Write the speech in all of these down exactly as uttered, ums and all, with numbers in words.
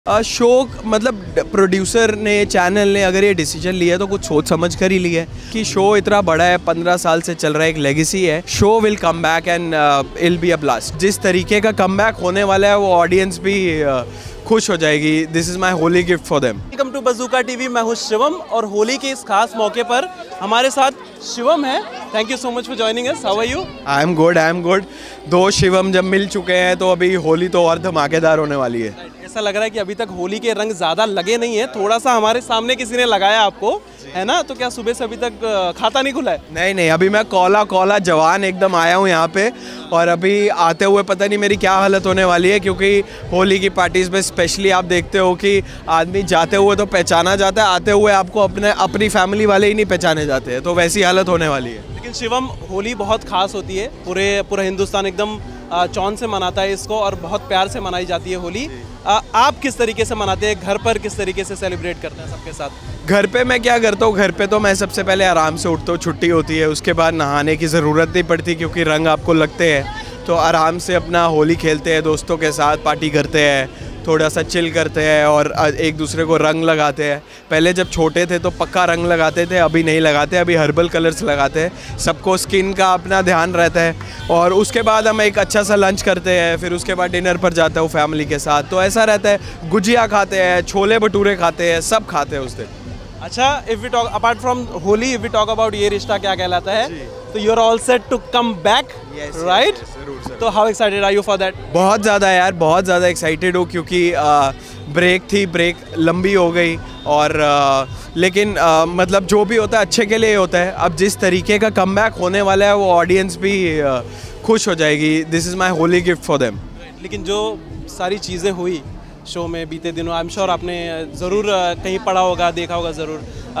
Show मतलब producer ने, channel ने अगर ये डिसीजन लिया तो कुछ सोच समझ कर ही लिया है कि शो इतना बड़ा है, पंद्रह साल से चल रहा है, एक लेगेसी है। Show will come back and I'll be a blast. जिस तरीके का कम बैक होने वाला है वो ऑडियंस भी uh, खुश हो जाएगी। This is my Holi gift for them. Welcome to Bazooka TV, मैं हूँ शिवम और होली के इस खास मौके पर हमारे साथ शिवम है। Thank you so much for joining us. How are you? I am good, I am good. दो शिवम जब मिल चुके हैं तो अभी होली तो और धमाकेदार होने वाली है। ऐसा लग रहा है कि अभी तक होली के रंग ज़्यादा लगे नहीं है, थोड़ा सा हमारे सामने किसी ने लगाया आपको, है ना? तो क्या सुबह से अभी तक खाता नहीं खुला है? नहीं नहीं, अभी मैं कौला कौला जवान एकदम आया हूँ यहाँ पे, और अभी आते हुए पता नहीं मेरी क्या हालत होने वाली है, क्योंकि होली की पार्टीज़ में स्पेशली आप देखते हो कि आदमी जाते हुए तो पहचाना जाता है, आते हुए आपको अपने अपनी फैमिली वाले ही नहीं पहचाने जाते हैं, तो वैसी हालत होने वाली है। लेकिन शिवम, होली बहुत खास होती है, पूरे पूरा हिंदुस्तान एकदम चौन से मनाता है इसको और बहुत प्यार से मनाई जाती है होली। आ, आप किस तरीके से मनाते हैं? घर पर किस तरीके से सेलिब्रेट करते हैं सबके साथ? घर पे मैं क्या करता हूँ, घर पे तो मैं सबसे पहले आराम से उठता हूँ, छुट्टी होती है, उसके बाद नहाने की ज़रूरत नहीं पड़ती क्योंकि रंग आपको लगते हैं, तो आराम से अपना होली खेलते हैं, दोस्तों के साथ पार्टी करते हैं, थोड़ा सा चिल करते हैं और एक दूसरे को रंग लगाते हैं। पहले जब छोटे थे तो पक्का रंग लगाते थे, अभी नहीं लगाते, अभी हर्बल कलर्स लगाते हैं। सबको स्किन का अपना ध्यान रहता है, और उसके बाद हम एक अच्छा सा लंच करते हैं, फिर उसके बाद डिनर पर जाता हूँ फैमिली के साथ। तो ऐसा रहता है, गुजिया खाते हैं, छोले भटूरे खाते हैं, सब खाते हैं उस दिन। अच्छा, if we talk apart from Holi, if we talk about Yeh Rishta Kya Kehlata Hai, तो you are all set to come back, right? तो how excited are you for that? बहुत ज़्यादा यार, बहुत ज़्यादा एक्साइटेड हूँ, क्योंकि ब्रेक थी, ब्रेक लंबी हो गई, और आ, लेकिन आ, मतलब जो भी होता है अच्छे के लिए होता है। अब जिस तरीके का कम बैक होने वाला है वो ऑडियंस भी आ, खुश हो जाएगी। This is my Holi gift for them. लेकिन जो सारी चीज़ें हुई शो में बीते दिनों, आई एम श्योर आपने ज़रूर कहीं पढ़ा होगा, देखा होगा ज़रूर,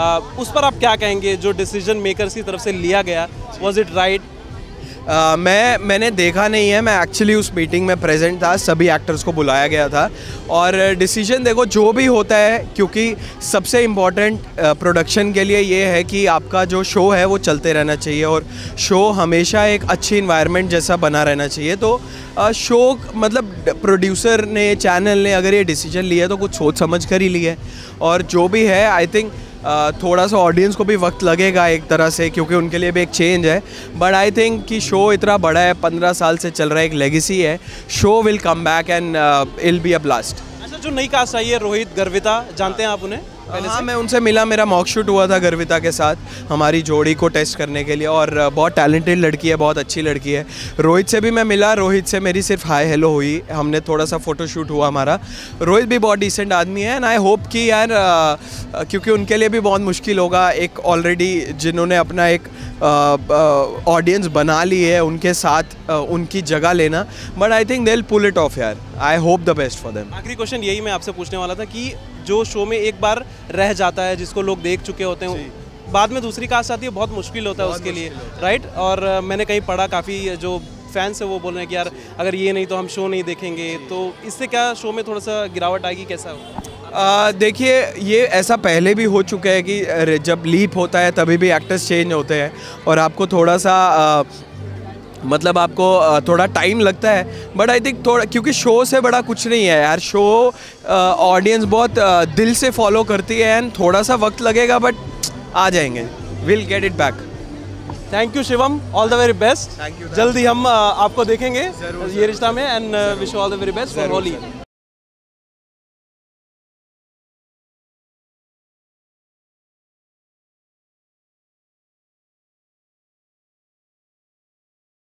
उस पर आप क्या कहेंगे? जो डिसीजन मेकर्स की तरफ से लिया गया, वाज इट राइट? Uh, मैं मैंने देखा नहीं है, मैं एक्चुअली उस मीटिंग में प्रेजेंट था, सभी एक्टर्स को बुलाया गया था, और डिसीजन देखो जो भी होता है, क्योंकि सबसे इम्पॉर्टेंट प्रोडक्शन के लिए ये है कि आपका जो शो है वो चलते रहना चाहिए, और शो हमेशा एक अच्छी इन्वायरमेंट जैसा बना रहना चाहिए। तो शो uh, मतलब प्रोड्यूसर ने, चैनल ने अगर ये डिसीजन लिया तो कुछ सोच समझ कर ही लिया है, और जो भी है आई थिंक Uh, थोड़ा सा ऑडियंस को भी वक्त लगेगा एक तरह से, क्योंकि उनके लिए भी एक चेंज है, बट आई थिंक कि शो इतना बड़ा है, पंद्रह साल से चल रहा है, एक लेगेसी है। Show will come back and I'll be a blast. अच्छा, जो नई कास्ट आई है, रोहित गर्विता, जानते हैं आप उन्हें? हाँ, मैं उनसे मिला, मेरा मॉक शूट हुआ था गर्विता के साथ हमारी जोड़ी को टेस्ट करने के लिए, और बहुत टैलेंटेड लड़की है, बहुत अच्छी लड़की है। रोहित से भी मैं मिला, रोहित से मेरी सिर्फ हाय हेलो हुई, हमने थोड़ा सा फ़ोटो शूट हुआ हमारा। रोहित भी बहुत डिसेंट आदमी है, एंड आई होप कि यार, क्योंकि उनके लिए भी बहुत मुश्किल होगा, एक ऑलरेडी जिन्होंने अपना एक ऑडियंस uh, uh, बना ली है, उनके साथ uh, उनकी जगह लेना, but I think they will pull it off यार। I hope the best for them. आखिरी क्वेश्चन यही मैं आपसे पूछने वाला था कि जो शो में एक बार रह जाता है, जिसको लोग देख चुके होते हैं, बाद में दूसरी कास्ट आती है, बहुत मुश्किल होता है उसके लिए, राइट? और uh, मैंने कहीं पढ़ा, काफ़ी जो फैंस है वो बोल रहे हैं कि यार अगर ये नहीं तो हम शो नहीं देखेंगे, तो इससे क्या शो में थोड़ा सा गिरावट आएगी, कैसा हो? Uh, देखिए, ये ऐसा पहले भी हो चुका है कि जब लीप होता है तभी भी एक्टर्स चेंज होते हैं, और आपको थोड़ा सा uh, मतलब आपको uh, थोड़ा टाइम लगता है, बट आई थिंक थोड़ा, क्योंकि शो से बड़ा कुछ नहीं है यार, शो ऑडियंस uh, बहुत uh, दिल से फॉलो करती है, एंड थोड़ा सा वक्त लगेगा बट आ जाएंगे, will get it back. Thank you Shivam, all the very best. Thank you. जल्दी हम uh, आपको देखेंगे ये रिश्ता में, and wish you all the very best for Holi.